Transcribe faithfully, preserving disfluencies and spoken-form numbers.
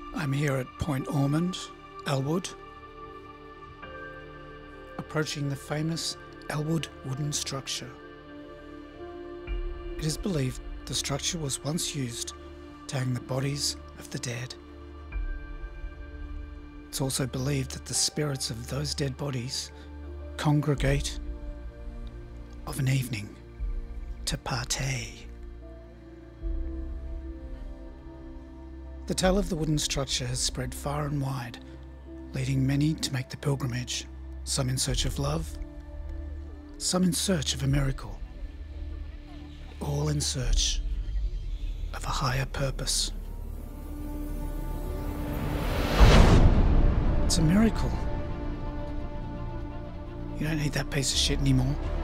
I'm here at Point Ormond, Elwood, approaching the famous Elwood wooden structure. It is believed the structure was once used to hang the bodies of the dead. It's also believed that the spirits of those dead bodies congregate of an evening to partay. The tale of the wooden structure has spread far and wide, leading many to make the pilgrimage, some in search of love, some in search of a miracle, all in search of a higher purpose. It's a miracle. You don't need that piece of shit anymore.